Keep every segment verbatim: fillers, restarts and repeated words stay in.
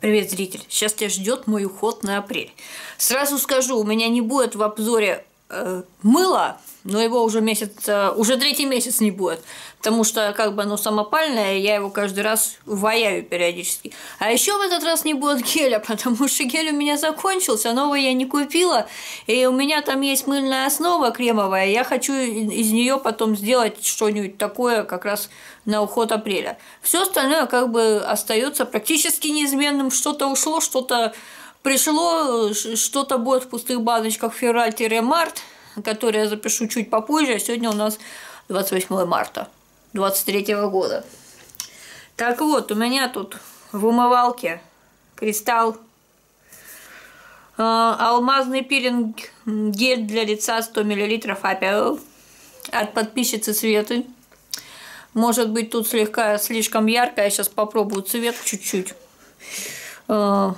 Привет, зритель! Сейчас тебя ждет мой уход на апрель. Сразу скажу, у меня не будет в обзоре э, мыла, но его уже месяц, э, уже третий месяц не будет, потому что как бы оно самопальное, я его каждый раз ваяю периодически. А еще в этот раз не будет геля, потому что гель у меня закончился, новый я не купила, и у меня там есть мыльная основа кремовая, я хочу из нее потом сделать что-нибудь такое как раз на уход апреля. Все остальное как бы остается практически неизменным, что-то ушло, что-то пришло, что-то будет в пустых баночках февраль-март, который я запишу чуть попозже, а сегодня у нас двадцать восьмое марта двадцать третьего года. Так вот, у меня тут в умывалке Кристалл, э, алмазный пилинг гель для лица сто миллилитров Апиал от подписчицы Светы. Может быть, тут слегка слишком ярко, я сейчас попробую цвет чуть-чуть. Э,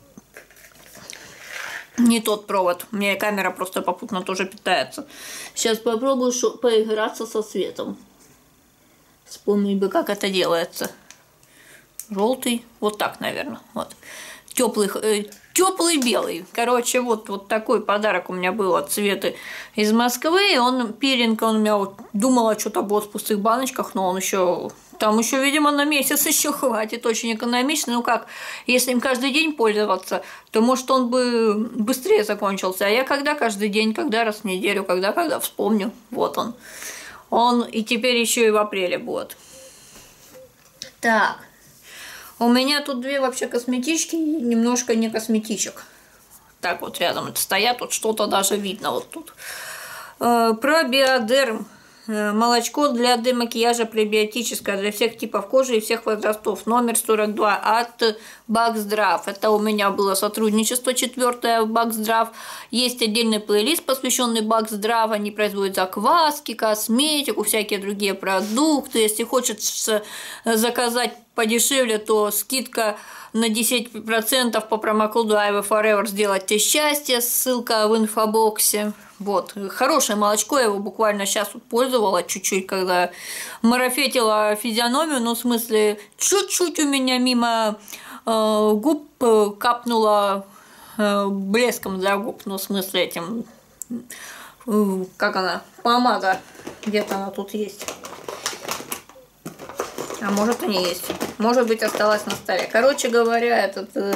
Не тот провод. У меня камера просто попутно тоже питается. Сейчас попробую поиграться со светом. Вспомнить бы, как это делается. Желтый. Вот так, наверное. Вот. Теплый, э, теплый белый. Короче, вот, вот такой подарок у меня был от Светы из Москвы. Он пилинг, он у меня вот, думала, что-то будет в пустых баночках, но он еще... Там еще, видимо, на месяц еще хватит, очень экономично. Ну как, если им каждый день пользоваться, то, может, он бы быстрее закончился. А я когда каждый день, когда раз в неделю, когда, когда вспомню. Вот он. Он и теперь еще и в апреле будет. Так. У меня тут две вообще косметички и немножко не косметичек. Так вот рядом это стоят, тут что-то даже видно вот тут. Про Биодерм. Молочко для демакияжа пребиотическое для всех типов кожи и всех возрастов. Номер сорок два от Бакздрав. Это у меня было сотрудничество четвертое в Бакздрав. Есть отдельный плейлист, посвященный Бакздрав. Они производят закваски, косметику, всякие другие продукты. Если хочется заказать подешевле, то скидка на десять процентов по промокоду айвэфоревер сделать тебе счастье. Ссылка в инфобоксе. Вот, хорошее молочко, я его буквально сейчас вот пользовала чуть-чуть, когда марафетила физиономию, ну, в смысле, чуть-чуть у меня мимо э, губ капнуло э, блеском для губ, ну, в смысле, этим, э, как она, помада, где-то она тут есть. А может и не есть, может быть, осталась на столе. Короче говоря, этот... Э,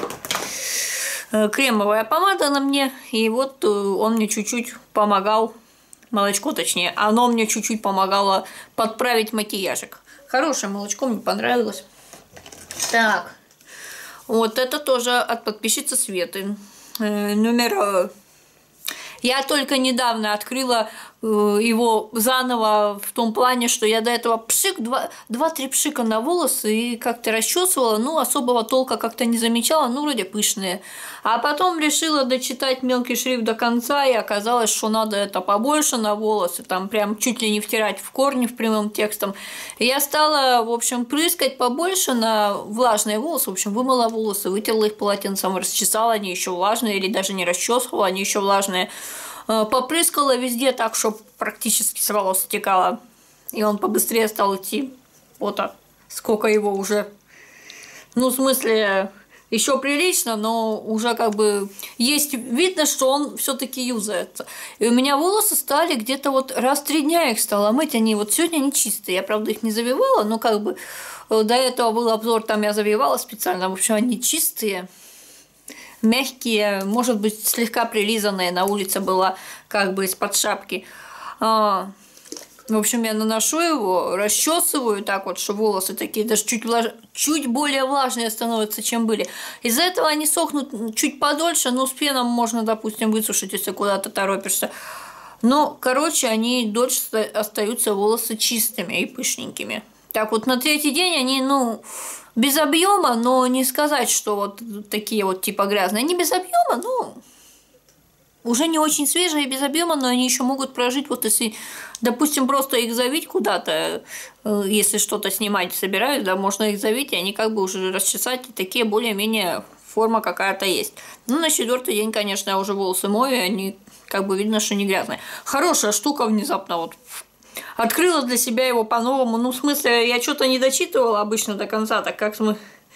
кремовая помада на мне, и вот он мне чуть-чуть помогал, молочко точнее, оно мне чуть-чуть помогало подправить макияжик. Хорошее молочко, мне понравилось. Так, вот это тоже от подписчицы Светы. Э, номер... Я только недавно открыла его заново в том плане, что я до этого пшик, два-три пшика на волосы и как-то расчесывала, ну, особого толка как-то не замечала, ну, вроде пышные. А потом решила дочитать мелкий шрифт до конца, и оказалось, что надо это побольше на волосы, там прям чуть ли не втирать в корни в прямым текстом. И я стала, в общем, прыскать побольше на влажные волосы, в общем, вымыла волосы, вытерла их полотенцем, расчесала, они еще влажные, или даже не расчесывала, они еще влажные. Попрыскала везде так, что практически с волос стекало. И он побыстрее стал идти. Вот так. Сколько его уже. Ну, в смысле, еще прилично, но уже как бы есть. Видно, что он все-таки юзается. И у меня волосы стали где-то вот раз в три дня их стала мыть. Они вот сегодня они чистые. Я, правда, их не завивала, но как бы до этого был обзор, там я завивала специально. В общем, они чистые. Мягкие, может быть, слегка прилизанные, на улице была как бы из-под шапки. А, в общем, я наношу его, расчесываю так вот, что волосы такие даже чуть, влаж... чуть более влажные становятся, чем были. Из-за этого они сохнут чуть подольше, но с пеном можно, допустим, высушить, если куда-то торопишься. Но, короче, они дольше остаются волосы чистыми и пышненькими. Так вот, на третий день они, ну... без объема, но не сказать, что вот такие вот типа грязные. Они без объема, ну, уже не очень свежие, без объема, но они еще могут прожить, вот если, допустим, просто их завить куда-то, если что-то снимать собираюсь, да, можно их завить, и они как бы уже расчесать, и такие более-менее форма какая-то есть. Ну, на четвертый день, конечно, я уже волосы мою, и они как бы видно, что не грязные. Хорошая штука внезапно вот. Открыла для себя его по-новому. Ну, в смысле, я что-то не дочитывала обычно до конца, так как мы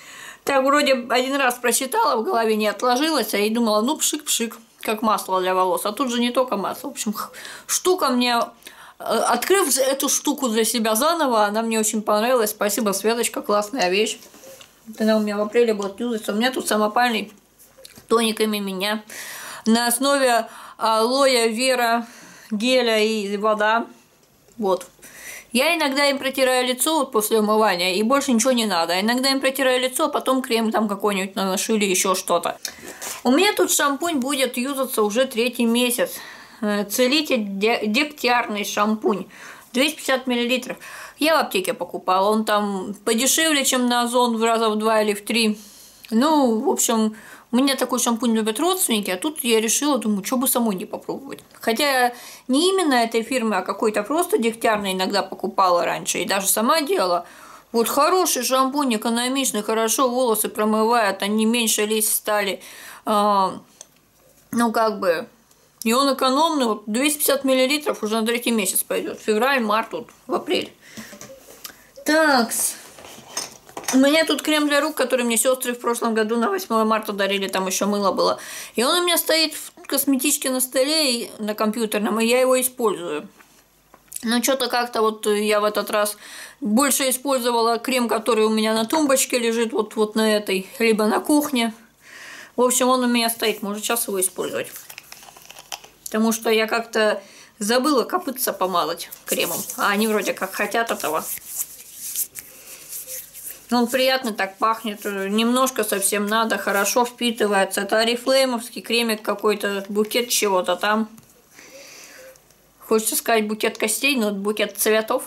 Так вроде один раз прочитала, в голове не отложилось, а и думала, ну пшик-пшик, как масло для волос. А тут же не только масло. В общем, штука мне... Открыв эту штуку для себя заново, она мне очень понравилась. Спасибо, Светочка, классная вещь. Она у меня в апреле будет юзаться. У меня тут самопальный тоник имя меня. На основе алоэ вера, геля и вода. Вот. Я иногда им протираю лицо вот после умывания, и больше ничего не надо. Иногда им протираю лицо, а потом крем там какой-нибудь наношу или еще что-то. У меня тут шампунь будет юзаться уже третий месяц. Целитель дегтярный шампунь, двести пятьдесят миллилитров. Я в аптеке покупала, он там подешевле, чем на Озон в раза в два или в три. Ну, в общем, у меня такой шампунь любят родственники, а тут я решила, думаю, что бы самой не попробовать. Хотя не именно этой фирмы, а какой-то просто дегтярный иногда покупала раньше и даже сама делала. Вот хороший шампунь, экономичный, хорошо волосы промывает, они меньше лезть стали. А, ну, как бы... И он экономный, вот двести пятьдесят миллилитров уже на третий месяц пойдет. Февраль, март, вот, в апрель. Так, у меня тут крем для рук, который мне сестры в прошлом году на восьмое марта дарили, там еще мыло было. И он у меня стоит в косметичке на столе, и на компьютерном, и я его использую. Но что-то как-то вот я в этот раз больше использовала крем, который у меня на тумбочке лежит, вот, вот на этой, либо на кухне. В общем, он у меня стоит, может сейчас его использовать. Потому что я как-то забыла копытца помазать кремом, а они вроде как хотят этого. Он приятно так пахнет, немножко совсем надо, хорошо впитывается. Это орифлеймовский кремик какой-то, букет чего-то там. Хочется сказать букет костей, но это букет цветов.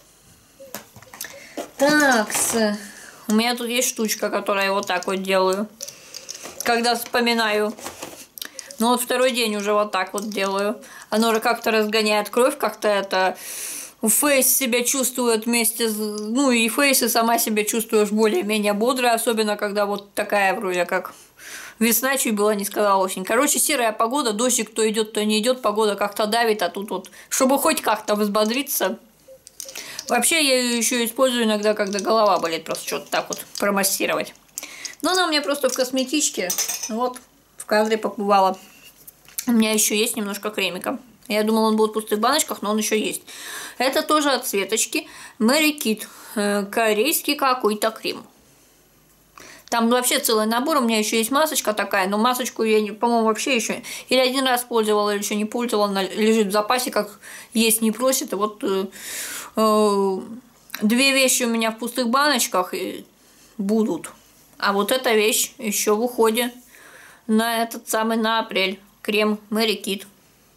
Так, у меня тут есть штучка, которую я вот так вот делаю, когда вспоминаю. Ну вот второй день уже вот так вот делаю. Оно же как-то разгоняет кровь, как-то это... Фейс себя чувствует вместе с... Ну и фейс, и сама себя чувствуешь более-менее бодро, особенно когда вот такая вроде как весна, чуть было не сказала осень. Короче, серая погода, дождик то идет, то не идет, погода как-то давит, а тут вот, чтобы хоть как-то взбодриться. Вообще я ее еще использую иногда, когда голова болит, просто что-то так вот промассировать. Но она у меня просто в косметичке, вот. В кадре побывала. У меня еще есть немножко кремика. Я думала, он будет в пустых баночках, но он еще есть. Это тоже от Светочки. Мэри Кит. Корейский какой-то крем. Там вообще целый набор. У меня еще есть масочка такая, но масочку я, по-моему, вообще еще или один раз пользовала, или еще не пользовала. Она лежит в запасе, как есть не просит. И вот э, э, две вещи у меня в пустых баночках будут. А вот эта вещь еще в уходе. На этот самый, на апрель. Крем Мэри Кит.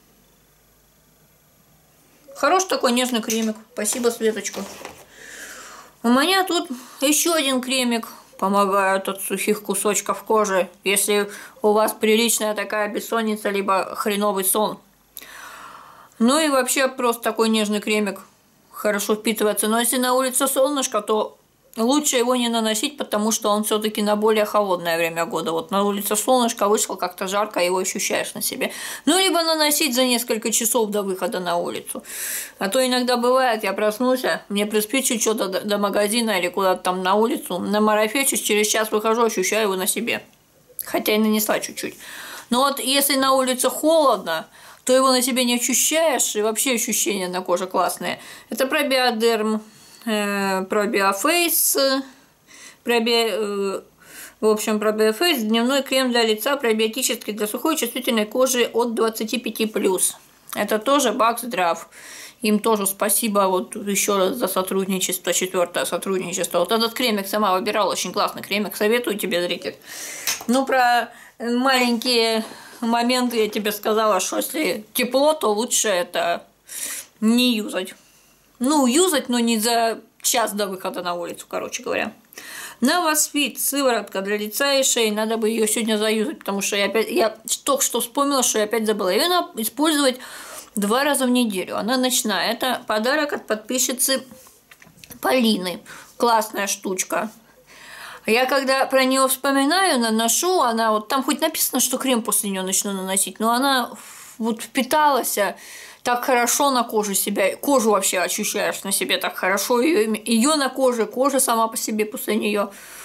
Хороший такой нежный кремик. Спасибо, Светочка. У меня тут еще один кремик. Помогает от сухих кусочков кожи, если у вас приличная такая бессонница, либо хреновый сон. Ну и вообще просто такой нежный кремик. Хорошо впитывается. Но если на улице солнышко, то... Лучше его не наносить, потому что он все-таки на более холодное время года. Вот на улице солнышко вышло, как-то жарко, его ощущаешь на себе. Ну, либо наносить за несколько часов до выхода на улицу. А то иногда бывает, я проснулась, мне приспичит что-то до, до магазина или куда-то там на улицу, намарафечусь, через час выхожу, ощущаю его на себе. Хотя и нанесла чуть-чуть. Но вот если на улице холодно, то его на себе не ощущаешь, и вообще ощущения на коже классные. Это пробиодерм. Пробиофейс, проби... в общем, пробиофейс, дневной крем для лица пробиотический для сухой чувствительной кожи от двадцати пяти плюс. Это тоже Баксдрав. Им тоже спасибо вот еще раз за сотрудничество, четвертое сотрудничество. Вот этот кремик сама выбирала, очень классный кремик, советую тебе, зритель. Ну, про маленькие моменты я тебе сказала, что если тепло, то лучше это не юзать. Ну, юзать, но не за час до выхода на улицу, короче говоря. Новосвит, сыворотка для лица и шеи. Надо бы ее сегодня заюзать, потому что я опять, я только что вспомнила, что я опять забыла. Ее надо использовать два раза в неделю. Она ночная. Это подарок от подписчицы Полины. Классная штучка. Я когда про нее вспоминаю, наношу, она вот там хоть написано, что крем после нее начну наносить, но она вот впиталась. Так хорошо на коже себя, кожу вообще ощущаешь на себе так хорошо, ее, ее на коже, кожа сама по себе после нее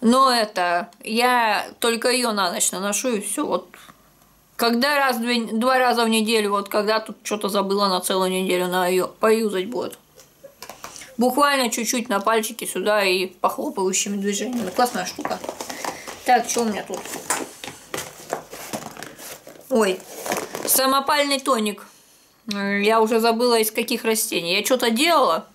Но это, я только ее на ночь наношу, и все. Вот. Когда раз, две, два раза в неделю, вот когда тут что-то забыла на целую неделю, на ее поюзать будет. Буквально чуть-чуть на пальчики сюда и похлопывающими движениями. Классная штука. Так, что у меня тут? Ой, самопальный тоник. Я уже забыла, из каких растений. Я что-то делала.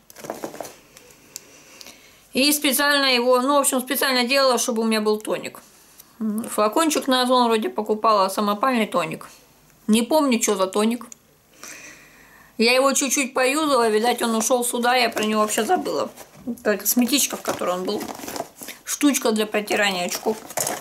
И специально его, ну, в общем, специально делала, чтобы у меня был тоник. Флакончик на Озон вроде покупала, самопальный тоник. Не помню, что за тоник. Я его чуть-чуть поюзала, видать, он ушел сюда, я про него вообще забыла. Это косметичка, в которой он был. Штучка для протирания очков.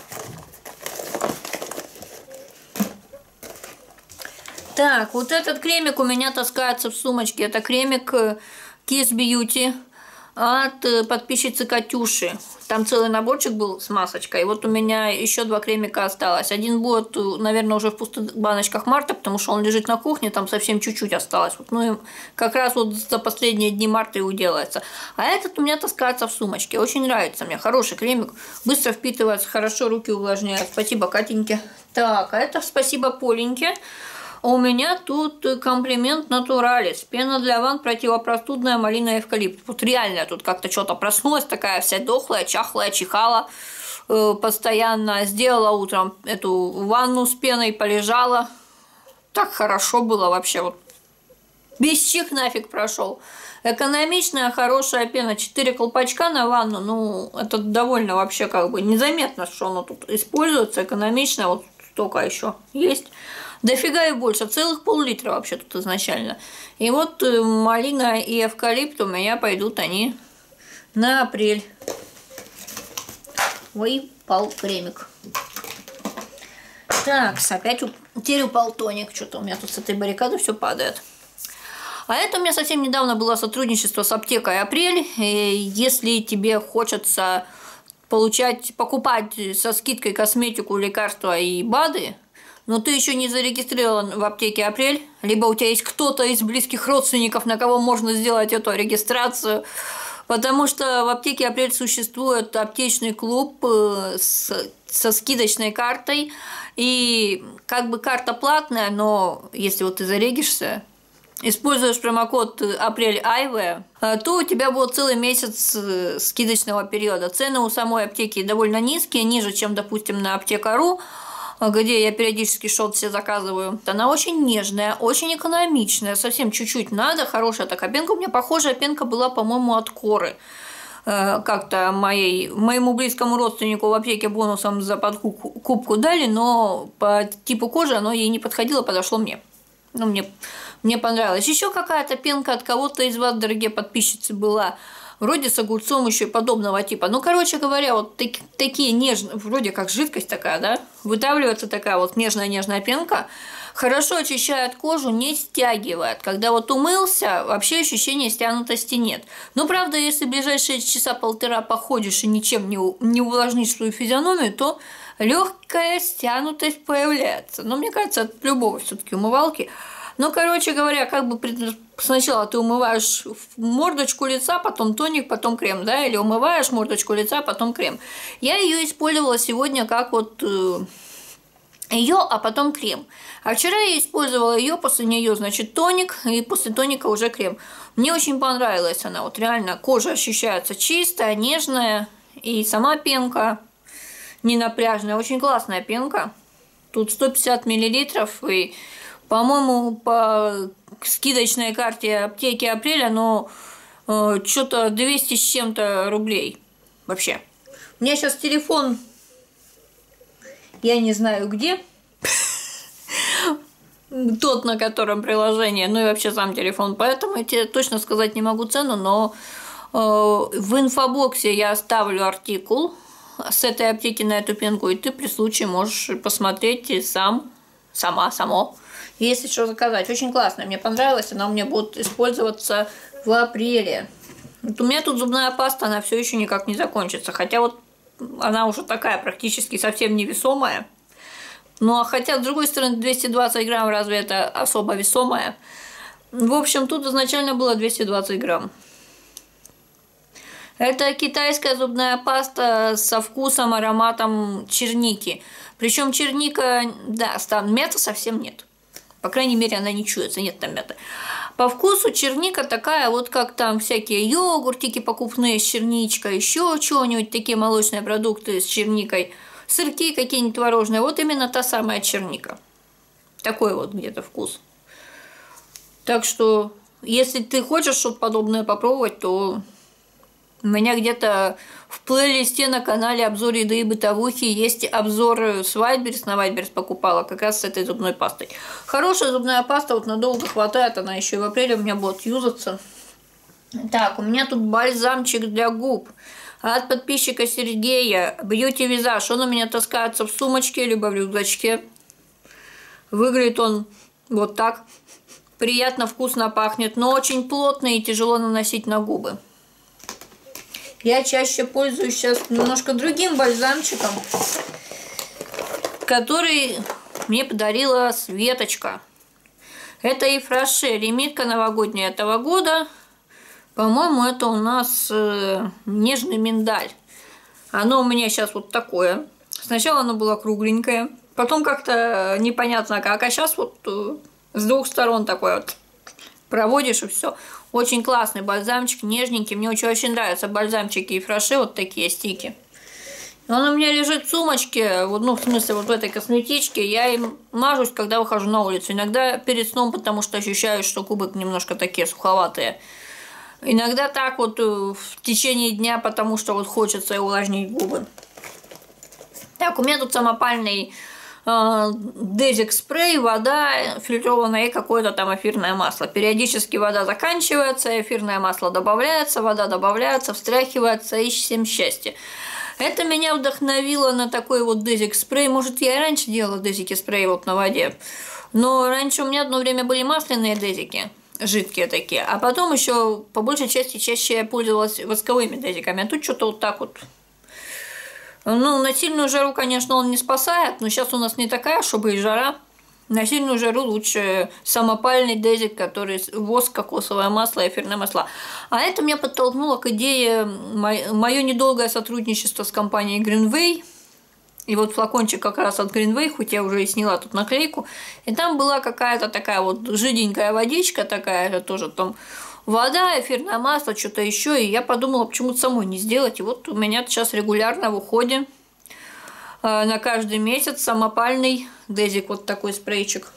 Так, вот этот кремик у меня таскается в сумочке. Это кремик Kiss Beauty от подписчицы Катюши. Там целый наборчик был с масочкой. И вот у меня еще два кремика осталось. Один будет, наверное, уже в пустых баночках марта, потому что он лежит на кухне, там совсем чуть-чуть осталось. Вот, ну и как раз вот за последние дни марта и уделается. А этот у меня таскается в сумочке. Очень нравится мне. Хороший кремик. Быстро впитывается, хорошо руки увлажняет. Спасибо, Катеньке. Так, а это спасибо Поленьке. У меня тут комплимент Натуралис. Пена для ванн противопростудная, малина, эвкалипт. Вот реально тут как-то что-то проснулась, такая вся дохлая, чахлая, чихала э, постоянно. Сделала утром эту ванну с пеной, полежала. Так хорошо было вообще. Вот. Без чих нафиг прошел. Экономичная, хорошая пена. Четыре колпачка на ванну. Ну, это довольно вообще как бы незаметно, что оно тут используется. Экономично. Вот столько еще есть. Дофига и больше, целых пол-литра вообще тут изначально. И вот малина и эвкалипт у меня пойдут они на апрель. Ой, упал кремик. Так, опять теперь упал тоник. Что-то у меня тут с этой баррикады все падает. А это у меня совсем недавно было сотрудничество с аптекой «Апрель». И если тебе хочется получать, покупать со скидкой косметику, лекарства и БАДы, но ты еще не зарегистрирован в аптеке «Апрель», либо у тебя есть кто-то из близких родственников, на кого можно сделать эту регистрацию, потому что в аптеке «Апрель» существует аптечный клуб с, со скидочной картой, и как бы карта платная, но если вот ты зарегишься, используешь промокод «Апрель АйВе», то у тебя будет целый месяц скидочного периода. Цены у самой аптеки довольно низкие, ниже, чем, допустим, на аптека.ру, где я периодически что-то себе заказываю. Она очень нежная, очень экономичная, совсем чуть-чуть надо, хорошая такая пенка. У меня похожая пенка была, по-моему, от Коры. Как-то моей, моему близкому родственнику в аптеке бонусом за подкупку дали, но по типу кожи оно ей не подходило, подошло мне. Ну, мне, мне понравилось. Еще какая-то пенка от кого-то из вас, дорогие подписчицы, была. Вроде с огурцом еще и подобного типа. Ну, короче говоря, вот так, такие нежные, вроде как жидкость такая, да, вытавливается такая вот нежная-нежная пенка, хорошо очищает кожу, не стягивает. Когда вот умылся, вообще ощущения стянутости нет. Но, правда, если ближайшие часа полтора походишь и ничем не, не увлажнишь свою физиономию, то легкая стянутость появляется. Но мне кажется, от любого все-таки умывалки. Ну, короче говоря, как бы сначала ты умываешь мордочку лица, потом тоник, потом крем, да, или умываешь мордочку лица, потом крем. Я ее использовала сегодня как вот э, ее, а потом крем. А вчера я использовала ее, после нее, значит, тоник, и после тоника уже крем. Мне очень понравилась она, вот реально кожа ощущается чистая, нежная, и сама пенка не напряжная, очень классная пенка. Тут сто пятьдесят миллилитров, и, по-моему, по скидочной карте аптеки «Апреля», но э, что-то двести с чем-то рублей вообще. У меня сейчас телефон, я не знаю где, тот, на котором приложение, ну и вообще сам телефон, поэтому я тебе точно сказать не могу цену, но э, в инфобоксе я оставлю артикул с этой аптеки на эту пенку, и ты при случае можешь посмотреть и сам, сама, само, если что заказать. Очень классно, мне понравилось, она у меня будет использоваться в апреле. Вот у меня тут зубная паста, она все еще никак не закончится, хотя вот она уже такая практически совсем невесомая. Ну, а хотя, с другой стороны, двести двадцать грамм, разве это особо весомая? В общем, тут изначально было двести двадцать грамм. Это китайская зубная паста со вкусом, ароматом черники. Причем черника, да, там мяты совсем нет. По крайней мере, она не чуется, нет там мяты. По вкусу черника такая, вот как там всякие йогуртики покупные с черничкой, еще чего-нибудь, такие молочные продукты с черникой, сырки какие-нибудь творожные. Вот именно та самая черника. Такой вот где-то вкус. Так что, если ты хочешь что-то подобное попробовать, то у меня где-то в плейлисте на канале обзор еды и бытовухи есть обзор с Вайтберрис, на Вайтберрис покупала как раз с этой зубной пастой. Хорошая зубная паста, вот надолго хватает, она еще и в апреле у меня будет юзаться. Так, у меня тут бальзамчик для губ от подписчика Сергея, Beauty Visage. Он у меня таскается в сумочке, либо в рюкзачке. Выглядит он вот так. Приятно, вкусно пахнет, но очень плотный и тяжело наносить на губы. Я чаще пользуюсь сейчас немножко другим бальзамчиком, который мне подарила Светочка. Это Ифраше, лимитка новогодняя этого года. По-моему, это у нас э, нежный миндаль. Оно у меня сейчас вот такое. Сначала оно было кругленькое, потом как-то непонятно как, а сейчас вот э, с двух сторон такое вот проводишь и все. Очень классный бальзамчик, нежненький. Мне очень, очень нравятся бальзамчики и фраше, вот такие стики. Он у меня лежит в сумочке, вот, ну, в смысле, вот в этой косметичке. Я им мажусь, когда выхожу на улицу. Иногда перед сном, потому что ощущаю, что губы немножко такие суховатые. Иногда так вот в течение дня, потому что вот хочется увлажнить губы. Так, у меня тут самопальный дезик спрей, вода фильтрованная и какое-то там эфирное масло. Периодически вода заканчивается, эфирное масло добавляется, вода добавляется, встряхивается, и всем счастье. Это меня вдохновило на такой вот дезик спрей. Может, я и раньше делала дезики спрей вот на воде, но раньше у меня одно время были масляные дезики, жидкие такие, а потом еще по большей части чаще я пользовалась восковыми дезиками, а тут что-то вот так вот. Ну, на сильную жару, конечно, он не спасает, но сейчас у нас не такая, чтобы и жара. На сильную жару лучше самопальный дезик, который воск, кокосовое масло, эфирное масло. А это меня подтолкнуло к идее мое недолгое сотрудничество с компанией Greenway. И вот флакончик как раз от Greenway, хоть я уже и сняла тут наклейку. И там была какая-то такая вот жиденькая водичка такая, тоже там вода, эфирное масло, что-то еще. И я подумала, почему-то самой не сделать. И вот у меня сейчас регулярно в уходе э, на каждый месяц самопальный дезик, вот такой спрейчик.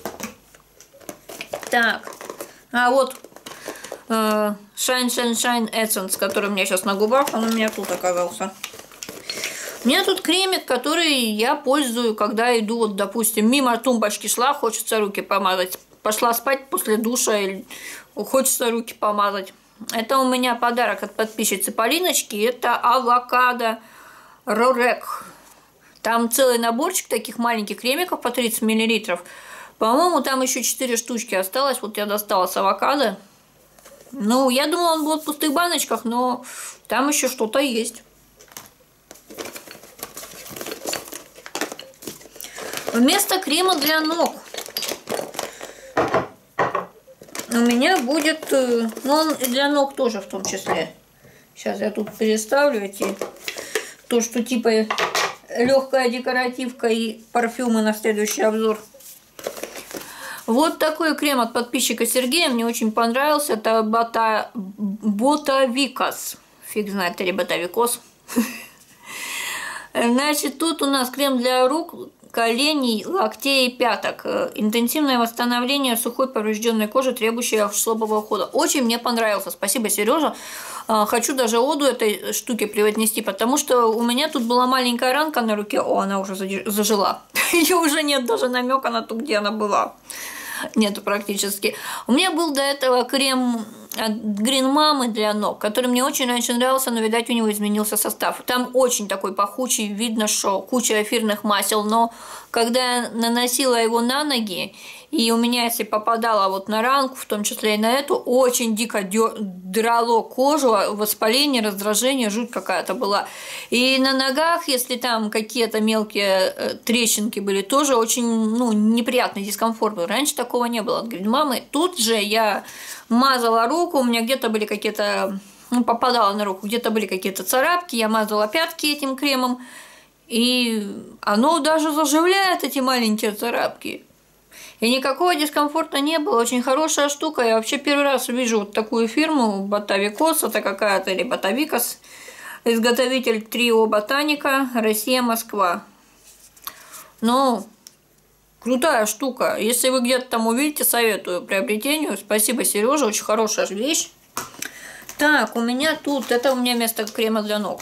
Так, а вот э, Shine Shine Shine Essence, который у меня сейчас на губах, он у меня тут оказался. У меня тут кремик, который я пользую, когда иду, вот, допустим, мимо тумбочки шла, хочется руки помазать. Пошла спать после душа, или хочется руки помазать. Это у меня подарок от подписчицы Полиночки. Это авокадо Рорек. Там целый наборчик таких маленьких кремиков по тридцать миллилитров. По-моему, там еще четыре штучки осталось. Вот я достала с авокадо. Ну, я думала, он будет в пустых баночках, но там еще что-то есть. Вместо крема для ног у меня будет, ну, он для ног тоже в том числе. Сейчас я тут переставлю эти, то, что типа легкая декоративка и парфюмы на следующий обзор. Вот такой крем от подписчика Сергея, мне очень понравился. Это бота... Ботавикос. Фиг знает, или ботавикос. Значит, тут у нас крем для рук, коленей, локтей и пяток. Интенсивное восстановление сухой поврежденной кожи, требующей слабого ухода. Очень мне понравился. Спасибо, Сережа. Хочу даже оду этой штуки преподнести, потому что у меня тут была маленькая ранка на руке. О, она уже зажила. Ее уже нет даже намека на то, где она была. Нету практически. У меня был до этого крем от Green Mama для ног, который мне очень раньше нравился, но, видать, у него изменился состав. Там очень такой пахучий, видно, что куча эфирных масел, но когда я наносила его на ноги, и у меня, если попадало вот на ранку, в том числе и на эту, очень дико драло кожу, воспаление, раздражение, жуть какая-то была. И на ногах, если там какие-то мелкие трещинки были, тоже очень, ну, неприятный дискомфорт был. Раньше такого не было от Green Mama. Тут же я мазала руку, у меня где-то были какие-то ну, попадала на руку, где-то были какие-то царапки, я мазала пятки этим кремом, и оно даже заживляет эти маленькие царапки. И никакого дискомфорта не было, очень хорошая штука. Я вообще первый раз вижу вот такую фирму, Ботавикос, это какая-то, или Ботавикос, изготовитель Трио Ботаника, Россия, Москва. Ну, крутая штука. Если вы где-то там увидите, советую приобретению. Спасибо, Сережа, очень хорошая вещь. Так, у меня тут, это у меня вместо крема для ног.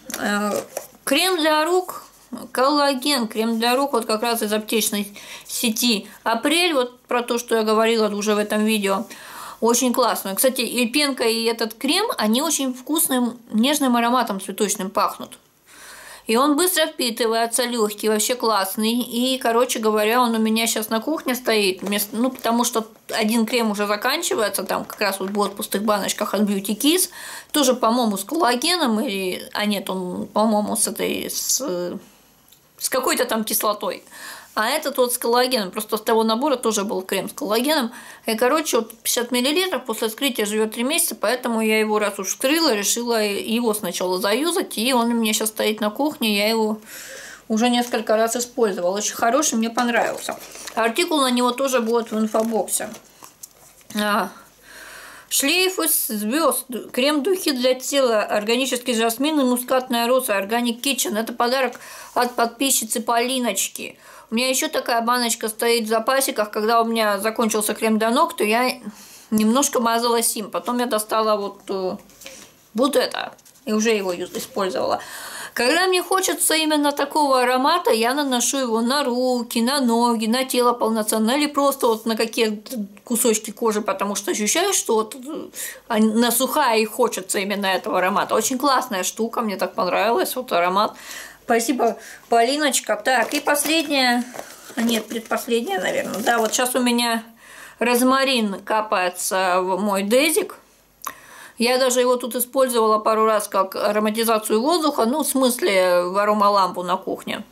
Крем для рук, коллаген, крем для рук, вот как раз из аптечной сети Апрель, вот про то, что я говорила уже в этом видео. Очень классно. Кстати, и пенка, и этот крем, они очень вкусным, нежным ароматом цветочным пахнут. И он быстро впитывается, легкий, вообще классный. И, короче говоря, он у меня сейчас на кухне стоит. Ну, потому что один крем уже заканчивается, там как раз вот будет в пустых баночках от Beauty Kiss. Тоже, по-моему, с коллагеном, или... а нет, он, по-моему, с этой, с, с какой-то там кислотой. А этот вот с коллагеном, просто с того набора тоже был крем с коллагеном. И, короче, вот пятьдесят миллилитров после вскрытия живет три месяца, поэтому я его раз уж вскрыла, решила его сначала заюзать, и он у меня сейчас стоит на кухне, я его уже несколько раз использовала. Очень хороший, мне понравился. Артикул на него тоже будет в инфобоксе. А. Шлейф из звезд, крем-духи для тела, органический жасмин и мускатная роза, Organic Kitchen. Это подарок от подписчицы Полиночки. У меня еще такая баночка стоит в запасиках. Когда у меня закончился крем для ног, то я немножко мазала сим. Потом я достала вот, вот это и уже его использовала. Когда мне хочется именно такого аромата, я наношу его на руки, на ноги, на тело полноценно, или просто вот на какие-то кусочки кожи, потому что ощущаю, что вот она сухая и хочется именно этого аромата. Очень классная штука, мне так понравилось, вот аромат. Спасибо, Полиночка. Так, и последняя, нет, предпоследняя, наверное. Да, вот сейчас у меня розмарин капается в мой дезик. Я даже его тут использовала пару раз как ароматизацию воздуха, ну, в смысле, в аромалампу на кухне.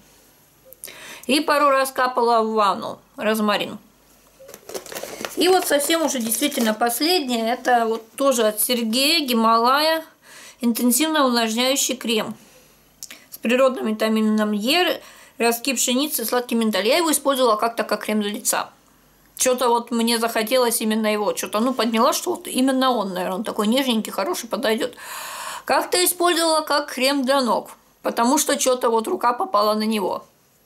И пару раз капала в ванну розмарин. И вот совсем уже действительно последнее, это вот тоже от Сергея, Гималая, интенсивно увлажняющий крем с природным витамином Е, ростки пшеницы, сладкий миндаль. Я его использовала как-то как крем для лица. Что-то вот мне захотелось именно его, что-то, ну, подняла, что вот именно он, наверное, он такой нежненький, хороший, подойдет. Как-то использовала как крем для ног, потому что что-то вот рука попала на него.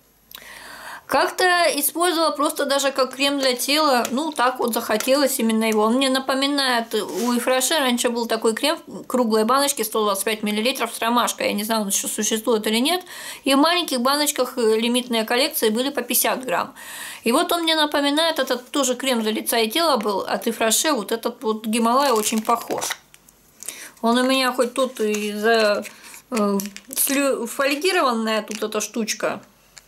Как-то использовала просто даже как крем для тела, ну, так вот захотелось именно его. Он мне напоминает, у Ифраше раньше был такой крем в круглой баночке, сто двадцать пять миллилитров с ромашкой, я не знаю, он еще существует или нет, и в маленьких баночках лимитные коллекции были по пятьдесят грамм. И вот он мне напоминает, этот тоже крем для лица и тела был от Ифраше, вот этот вот Гималай очень похож. Он у меня хоть тут и за э, фольгированная тут эта штучка,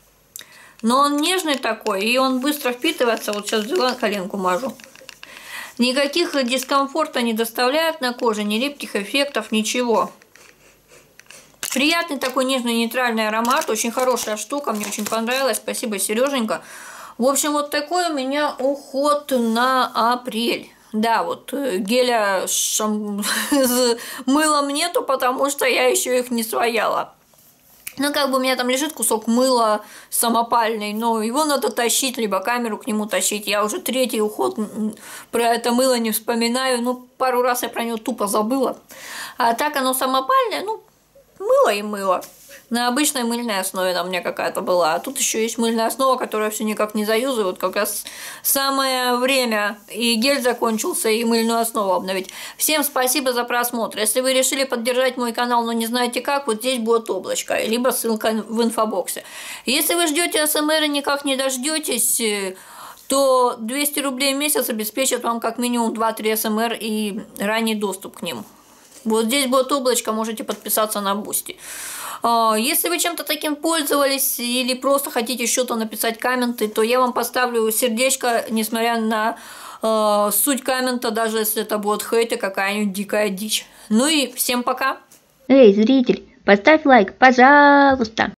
но он нежный такой, и он быстро впитывается. Вот сейчас взяла, коленку мажу. Никаких дискомфорта не доставляет на коже, ни липких эффектов, ничего. Приятный такой нежный нейтральный аромат, очень хорошая штука, мне очень понравилась. Спасибо, Сереженька. В общем, вот такой у меня уход на апрель. Да, вот геля шам... с мылом нету, потому что я еще их не свояла. Ну, как бы у меня там лежит кусок мыла самопальный, но его надо тащить, либо камеру к нему тащить. Я уже третий уход про это мыло не вспоминаю. Ну, пару раз я про него тупо забыла. А так оно самопальное, ну, мыло и мыло. На обычной мыльной основе там у меня какая-то была. А тут еще есть мыльная основа, которая все никак не заюзаю. Вот как раз самое время. И гель закончился, и мыльную основу обновить. Всем спасибо за просмотр. Если вы решили поддержать мой канал, но не знаете как, вот здесь будет облачко, либо ссылка в инфобоксе. Если вы ждете АСМР и никак не дождетесь, то двести рублей в месяц обеспечат вам как минимум два-три АСМР и ранний доступ к ним. Вот здесь будет облачко, можете подписаться на Бусти. Если вы чем-то таким пользовались или просто хотите что-то написать комменты, то я вам поставлю сердечко, несмотря на э, суть коммента, даже если это будет хейт и какая-нибудь дикая дичь. Ну и всем пока! Эй, зритель, поставь лайк, пожалуйста!